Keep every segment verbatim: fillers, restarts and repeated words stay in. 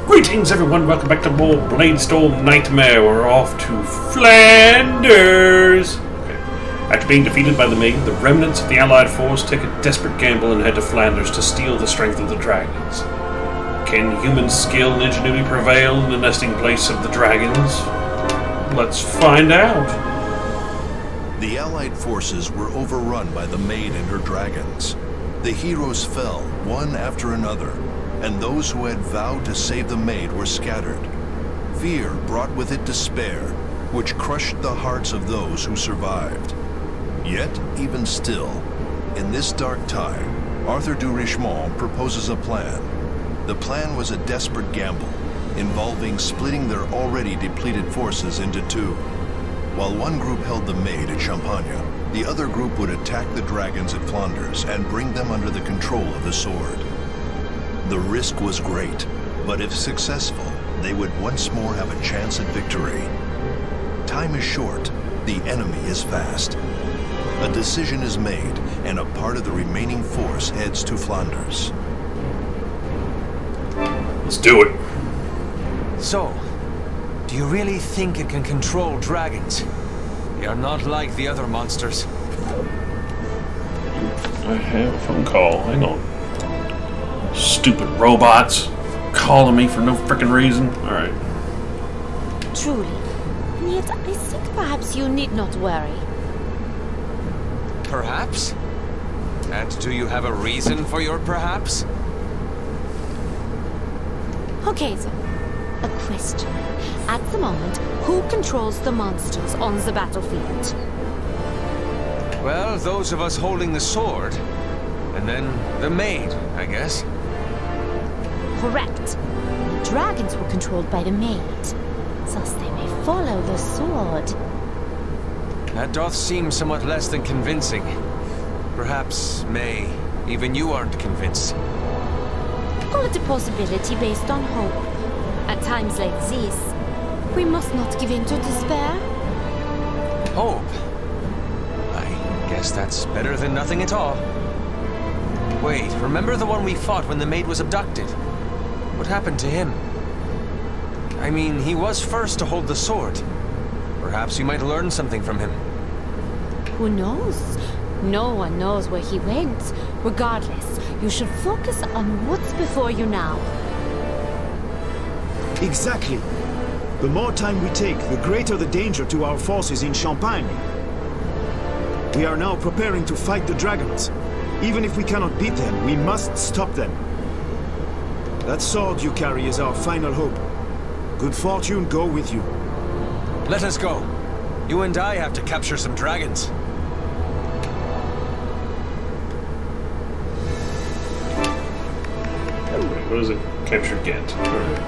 Greetings everyone, welcome back to more Bladestorm Nightmare. We're off to Flanders! Okay. After being defeated by the Maid, the remnants of the Allied force take a desperate gamble and head to Flanders to steal the strength of the dragons. Can human skill and ingenuity prevail in the nesting place of the dragons? Let's find out! The Allied forces were overrun by the Maid and her dragons. The heroes fell, one after another, and those who had vowed to save the Maid were scattered. Fear brought with it despair, which crushed the hearts of those who survived. Yet, even still, in this dark time, Arthur du Richemont proposes a plan. The plan was a desperate gamble, involving splitting their already depleted forces into two. While one group held the Maid at Champagne, the other group would attack the dragons at Flanders and bring them under the control of the sword. The risk was great, but if successful, they would once more have a chance at victory. Time is short, the enemy is fast. A decision is made, and a part of the remaining force heads to Flanders. Let's do it. So, do you really think it can control dragons? They are not like the other monsters. I have a phone call. Hang on. Stupid robots calling me for no frickin' reason. Alright. Truly. And yet I think perhaps you need not worry. Perhaps? And do you have a reason for your perhaps? Okay, so, a question. At the moment, who controls the monsters on the battlefield? Well, those of us holding the sword. And then the Maid, I guess. Correct. The dragons were controlled by the Maid. Thus they may follow the sword. That doth seem somewhat less than convincing. Perhaps, May, even you aren't convinced. Call it a possibility based on hope. At times like this, we must not give in to despair. Hope? I guess that's better than nothing at all. Wait, remember the one we fought when the Maid was abducted? What happened to him? I mean, he was first to hold the sword. Perhaps you might learn something from him. Who knows? No one knows where he went. Regardless, you should focus on what's before you now. Exactly. The more time we take, the greater the danger to our forces in Champagne. We are now preparing to fight the dragons. Even if we cannot beat them, we must stop them. That sword you carry is our final hope. Good fortune go with you. Let us go. You and I have to capture some dragons. What does it capture get? Alright.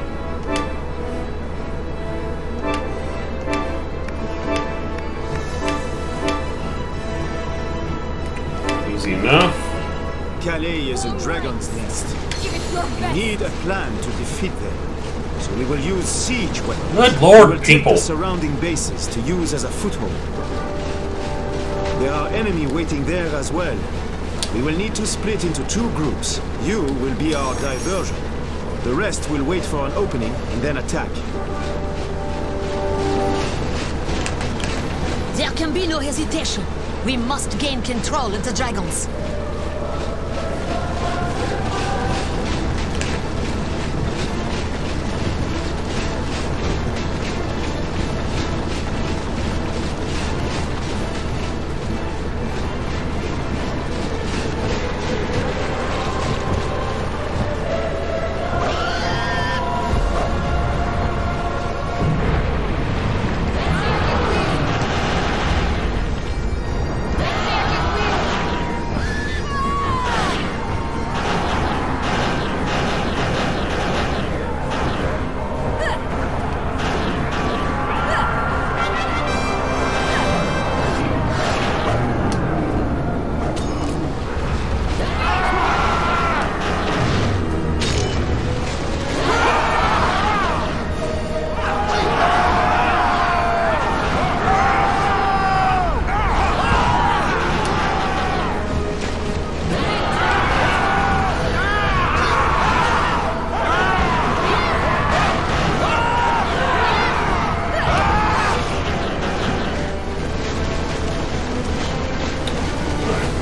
Easy enough. Calais is a dragon's nest. We need a plan to defeat them. So we will use siege weapons. Good lord, we will people. take the surrounding bases to use as a foothold. There are enemy waiting there as well. We will need to split into two groups. You will be our diversion. The rest will wait for an opening and then attack. There can be no hesitation. We must gain control of the dragons.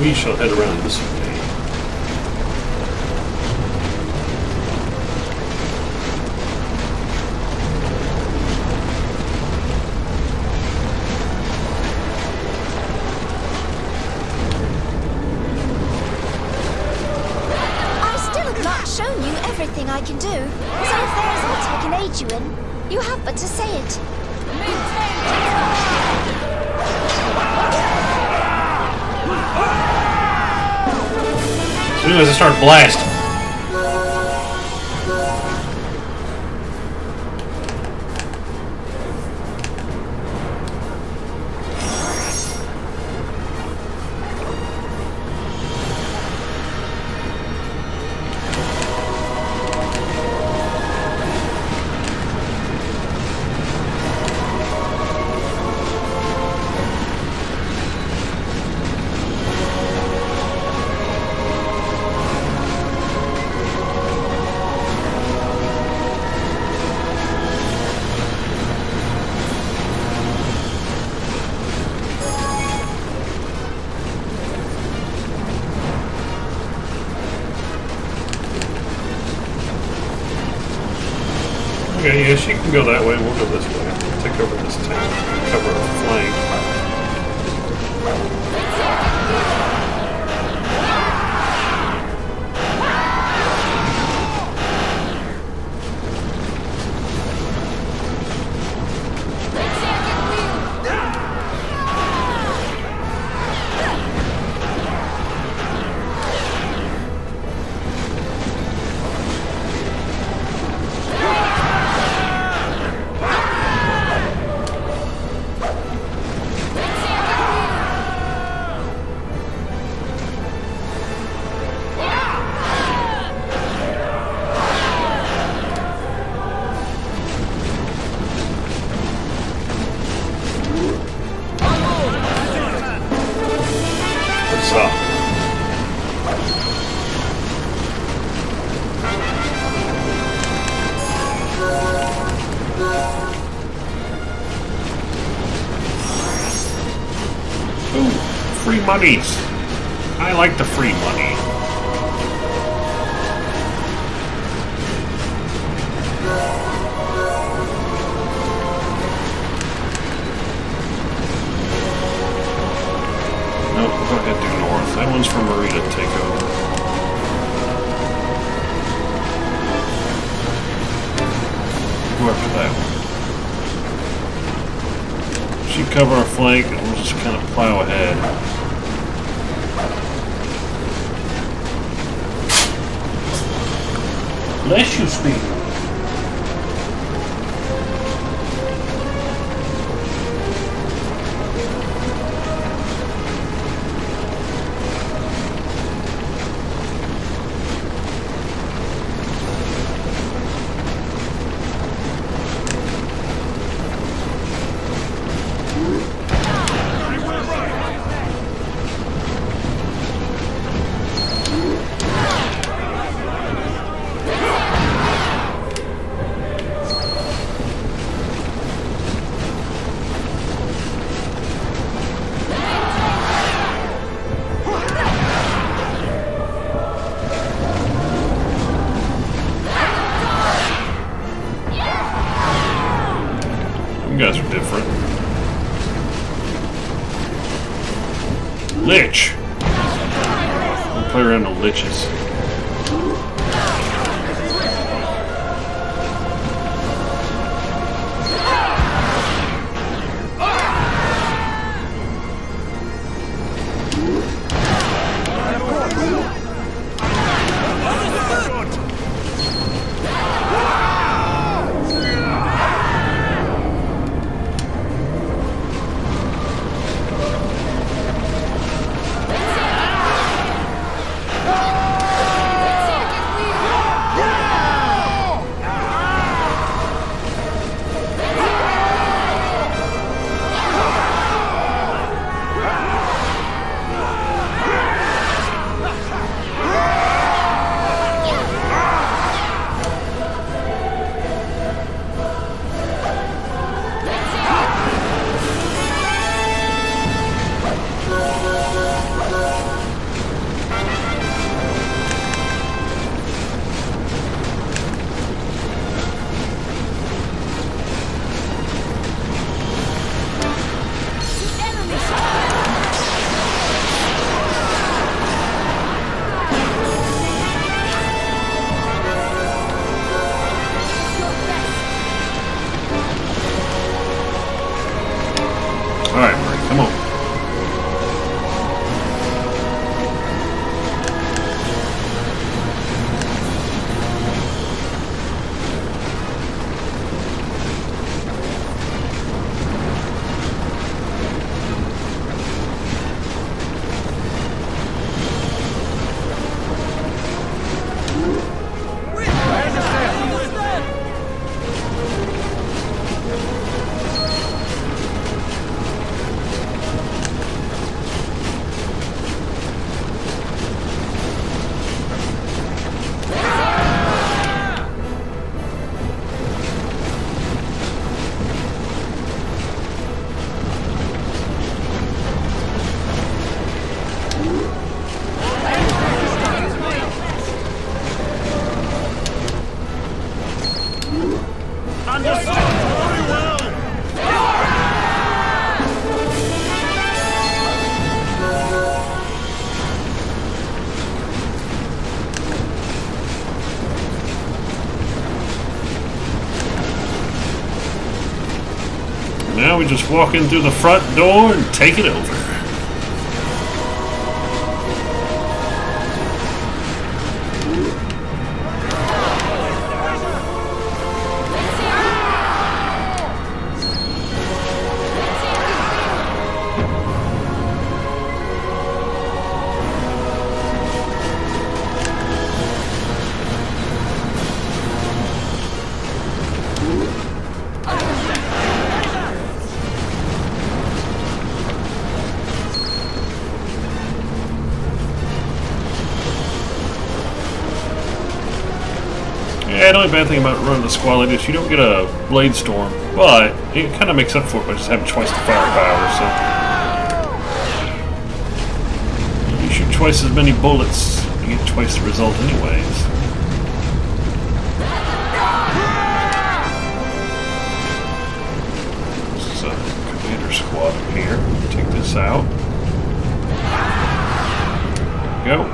We shall head around this way. Everything I can do. So if there is aught I can aid you in, you have but to say it. As soon as I start blasting. Okay, yeah, she can go that way. We'll go this way. We'll take over this town. Cover our flank. Free monies. I like the free money. Nope, go ahead due north. That one's for Marie to take over. Go after that one. She cover our flank and we'll just kind of plow ahead. Bless you, Speed. You guys are different. Lich! We'll play around with liches. Now we just walk in through the front door and take it over. Yeah, the only bad thing about running the squad like this, you don't get a Bladestorm, but it kind of makes up for it by just having twice the firepower, so... You shoot twice as many bullets, you get twice the result anyways. This is a commander squad up here. Take this out. There we go.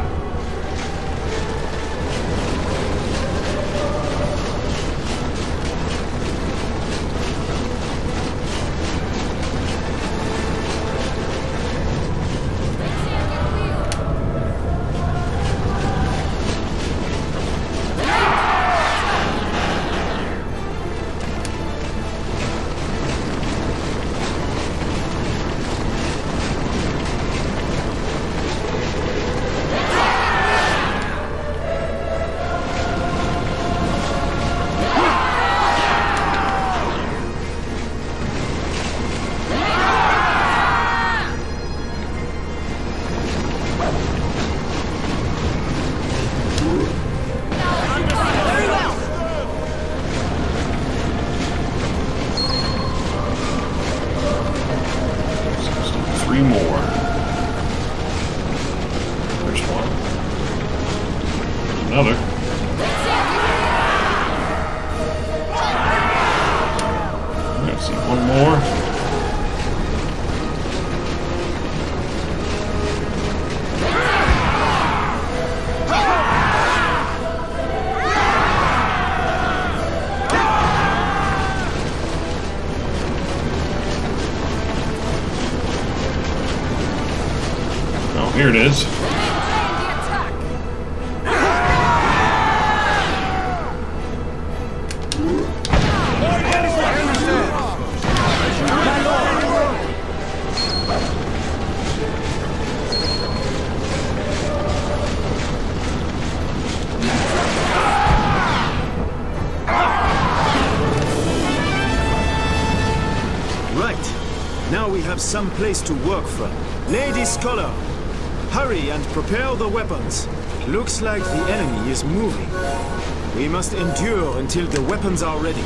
Three more. There's one. Another. Let's see, one more. Here it is. Right. Now we have some place to work from. Lady Scholar, hurry and prepare the weapons. Looks like the enemy is moving. We must endure until the weapons are ready.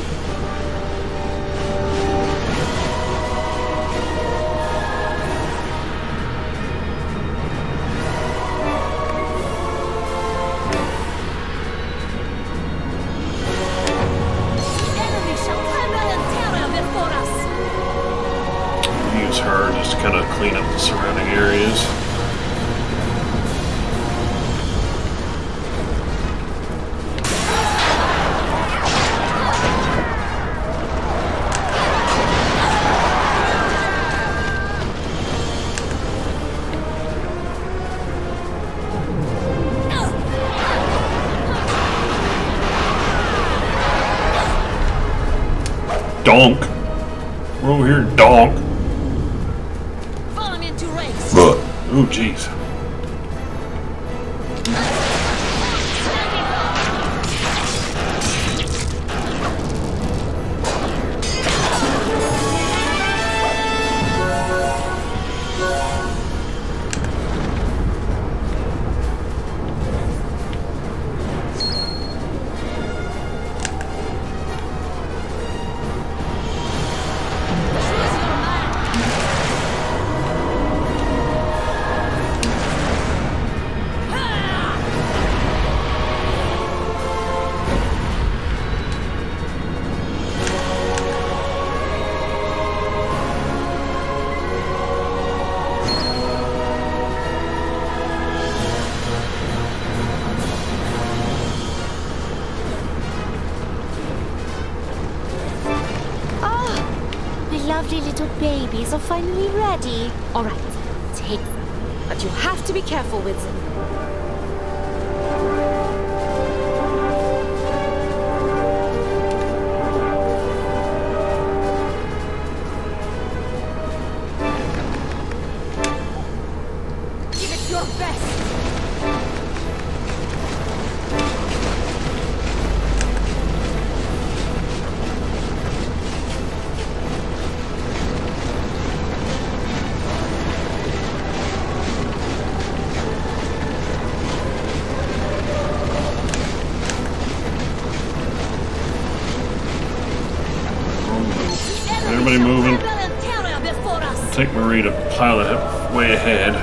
Use her just to kind of clean up the surrounding areas. Donk. We're over here, donk. Fall him into ranks. Oh, jeez. lovely little babies are finally ready. All right, take them. But you have to be careful with them. Give it your best. Everybody moving. Take Marie to pilot it way ahead.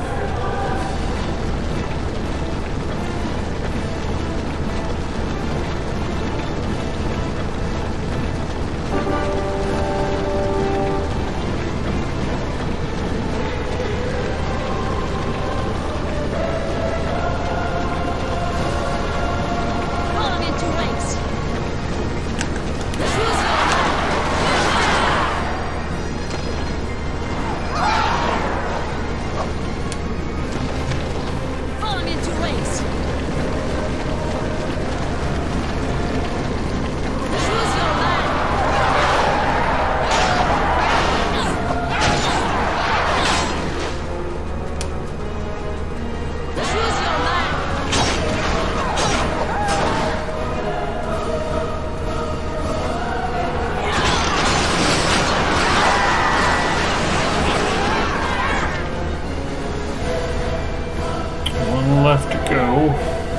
Left to go.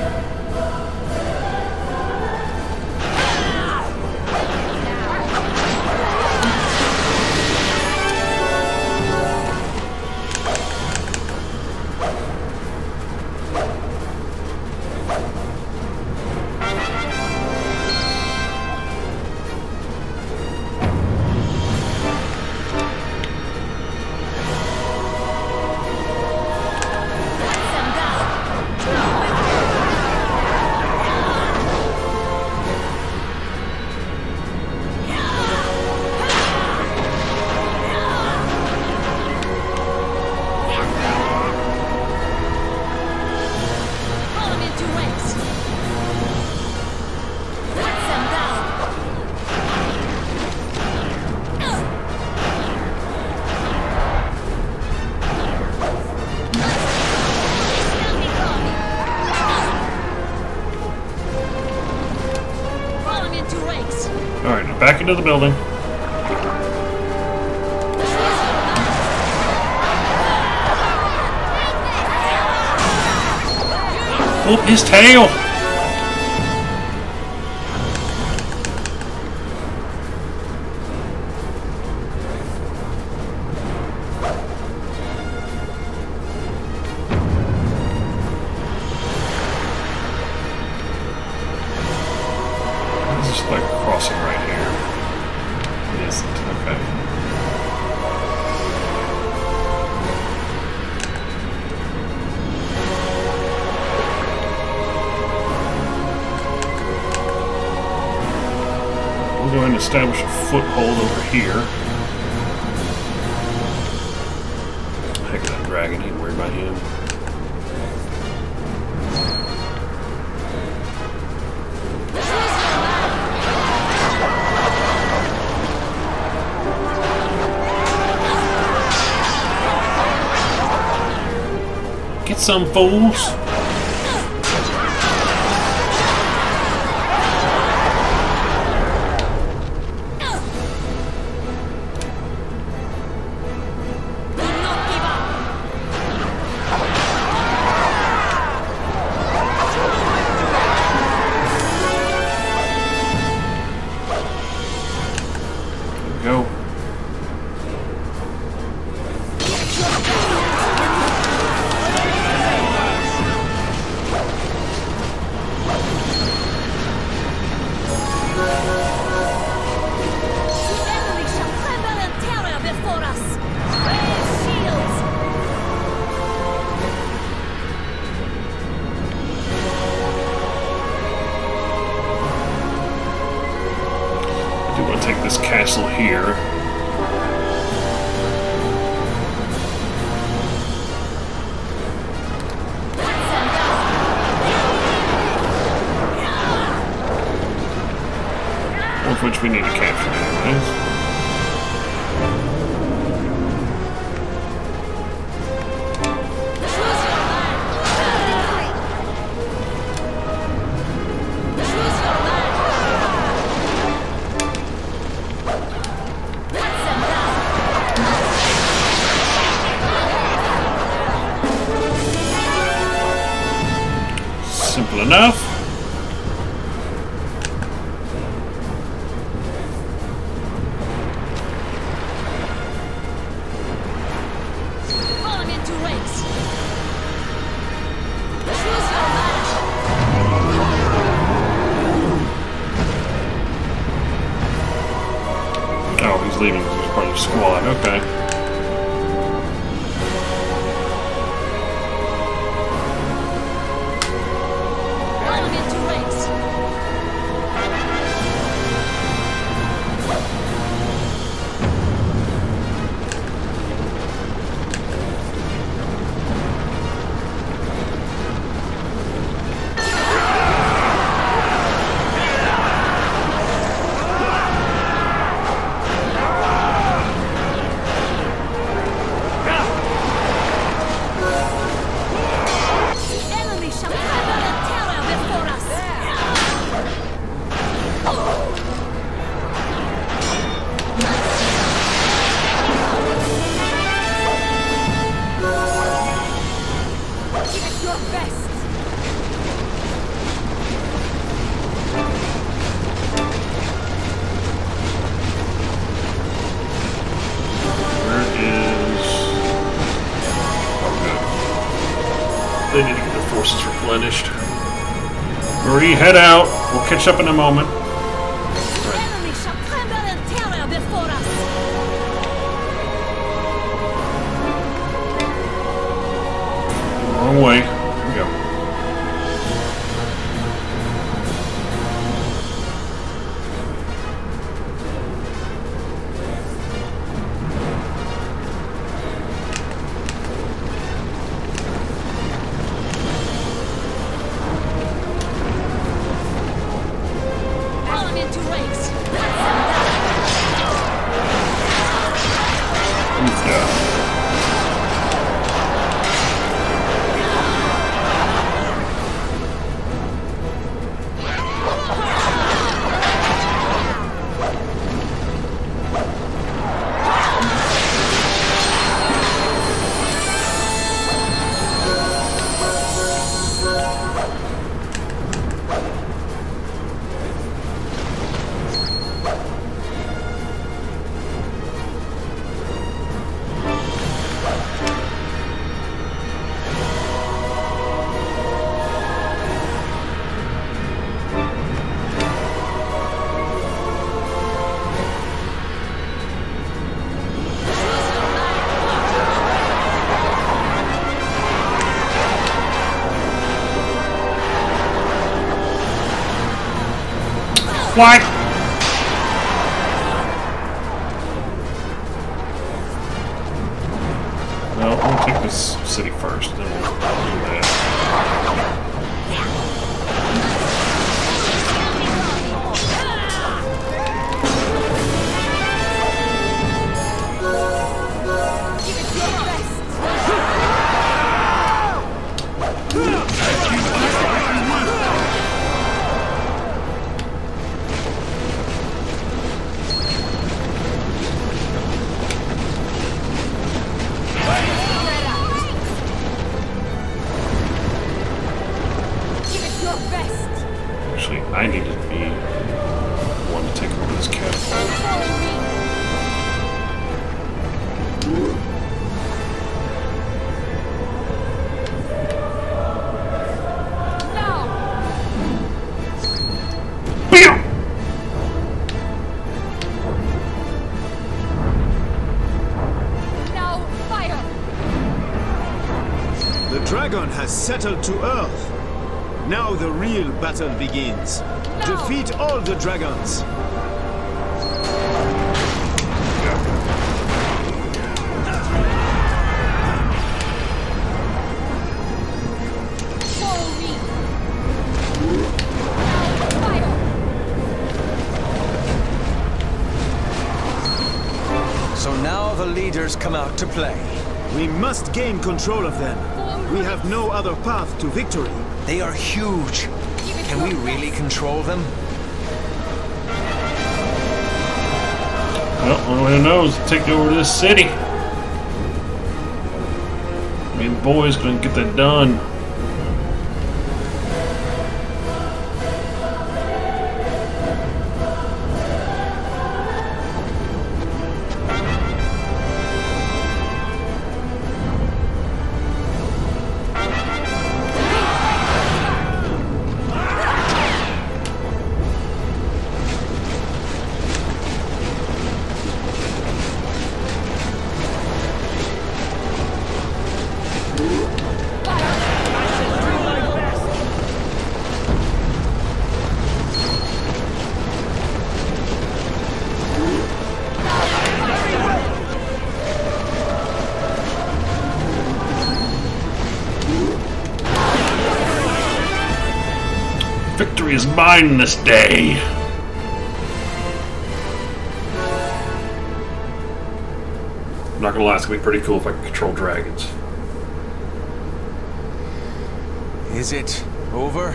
Alright, now back into the building. Oh, his tail! This is like a crossing right here. It isn't. Okay. We'll go ahead and establish a foothold over here. Heck of that dragon, ain't worried about him. Get some, fools! Go. I do want to take this castle here. couple of which we need to capture anyways. Simple enough. Fall into ranks. Oh, he's leaving because he's part of the squad. Okay. They need to get their forces replenished. Marie, head out. We'll catch up in a moment. The enemy shall tremble in terror before us. Wrong way. Here we go. What? Well, we'll take this city first, then we'll do that. I need to be one to take over this catapult. Now fire! The dragon has settled to Earth. Now the real battle begins. No. Defeat all the dragons. Follow me. Now fire! And now the leaders come out to play. We must gain control of them. We have no other path to victory. They are huge. Can we really control them? Well, one way to know is to take over this city. Me and the boys gonna get that done. Victory is mine this day! I'm not gonna lie, it's gonna be pretty cool if I can control dragons. Is it over?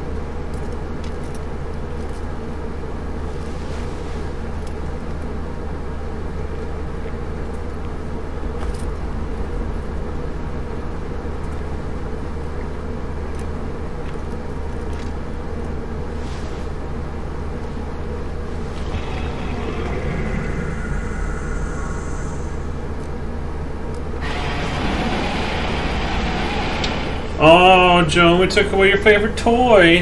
Oh, Joan, we took away your favorite toy.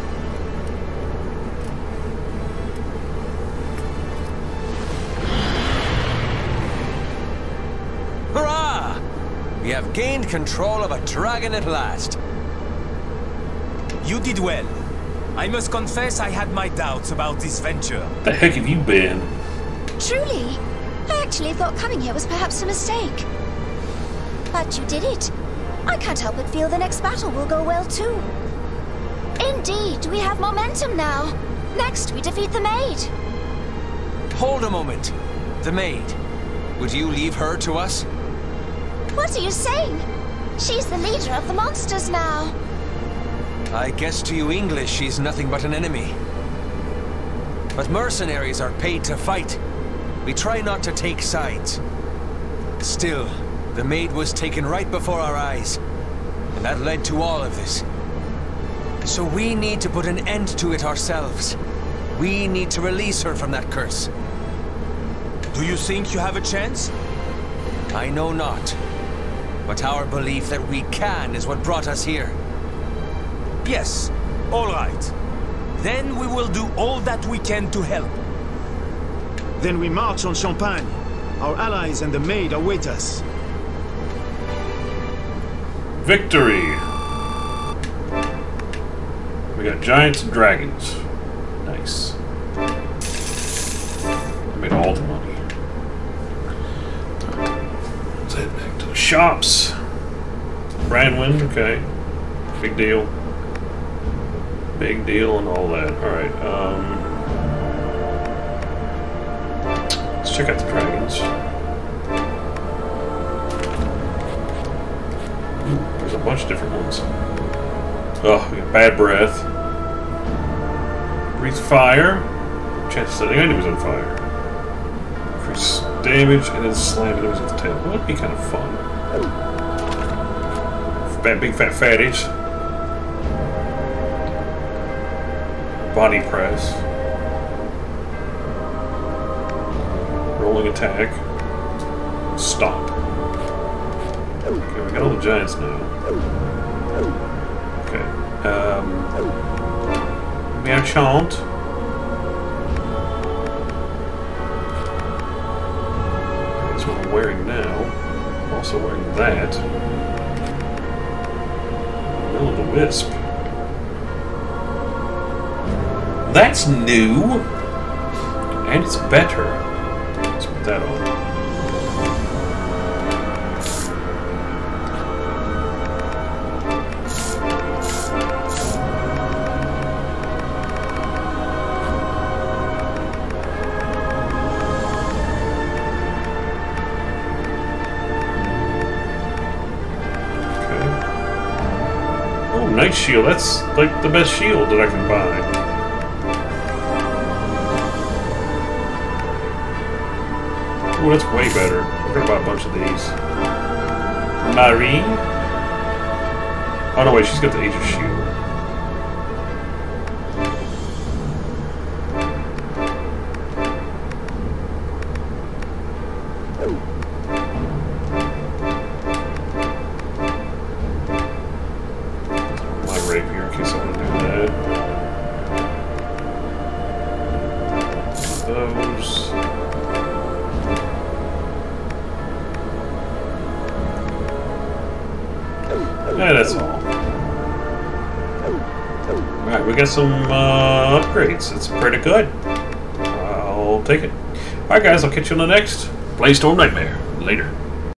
Hurrah! We have gained control of a dragon at last. You did well. I must confess I had my doubts about this venture. What the heck have you been? Truly? I actually thought coming here was perhaps a mistake. But you did it. I can't help but feel the next battle will go well too. Indeed, we have momentum now. Next, we defeat the maid. Hold a moment. The maid. Would you leave her to us? What are you saying? She's the leader of the monsters now. I guess to you English she's nothing but an enemy. But mercenaries are paid to fight. We try not to take sides. Still, the maid was taken right before our eyes, and that led to all of this. So we need to put an end to it ourselves. We need to release her from that curse. Do you think you have a chance? I know not. But our belief that we can is what brought us here. Yes, all right. Then we will do all that we can to help. Then we march on Champagne. Our allies and the maid await us. Victory! We got giants and dragons. Nice. I made all the money. Let's head back to the shops. Brandwin, okay. Big deal. Big deal and all that. Alright, um... let's check out the dragons. Ooh, there's a bunch of different ones. Oh, we got bad breath. Breathe fire. Chance of setting enemies on fire. Increase damage and then slam enemies with the tail. Well, that'd be kind of fun. Bad, big fat fatties. Body press. Rolling attack. Stop. Okay, we got all the giants now. Okay. Um, Merchant. That's what I'm wearing now. I'm also wearing that. Will of the Wisp. That's new! And it's better. Let's put that on. Knight shield. That's like the best shield that I can buy. Oh, that's way better. I'm gonna buy a bunch of these. Marie. Oh no, wait, she's got the Aegis shield. Yeah, that's all. Alright, we got some uh, upgrades. It's pretty good. I'll take it. Alright guys, I'll catch you on the next Bladestorm Nightmare. Later.